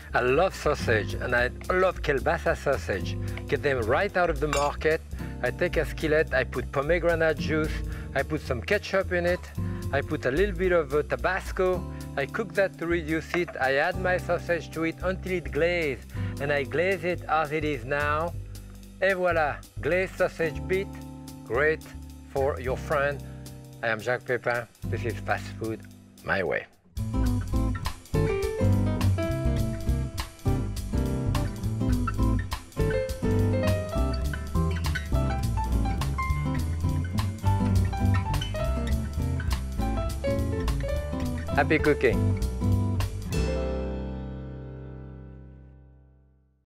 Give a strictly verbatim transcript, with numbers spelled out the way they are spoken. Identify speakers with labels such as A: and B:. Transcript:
A: I love sausage, and I love kielbasa sausage. Get them right out of the market. I take a skillet, I put pomegranate juice, I put some ketchup in it, I put a little bit of uh, Tabasco, I cook that to reduce it, I add my sausage to it until it glazes, and I glaze it as it is now. Et voila, glazed sausage bit, great for your friend. I am Jacques Pépin, this is fast food my way. Happy cooking!